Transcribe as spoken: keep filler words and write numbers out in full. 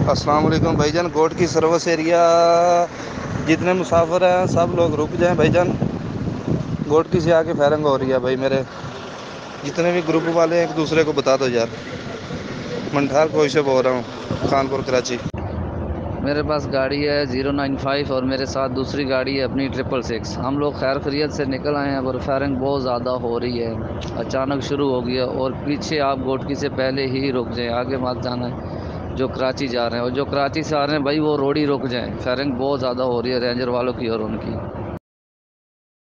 अस्सलाम वालेकुम भाईजान। कोर्ट की सर्विस एरिया जितने मुसाफिर हैं सब लोग रुक जाएं भाईजान। गोट की से आके फायरिंग हो रही है भाई। मेरे जितने भी ग्रुप वाले हैं एक दूसरे को बता दो यार। मंठार कोई से बोल रहा हूँ, खानपुर कराची। मेरे पास गाड़ी है ज़ीरो नाइन फाइव और मेरे साथ दूसरी गाड़ी है अपनी ट्रिपल सिक्स। हम लोग खैर खैरियत से निकल आए हैं पर फायरिंग बहुत ज़्यादा हो रही है, अचानक शुरू हो गई है। और पीछे आप गोटकी से पहले ही रुक जाएं, आगे मत जाना है जो कराची जा रहे हैं। और जो कराची से आ रहे हैं भाई वो रोड ही रुक जाएं, फायरिंग बहुत ज़्यादा हो रही है रेंजर वालों की और उनकी।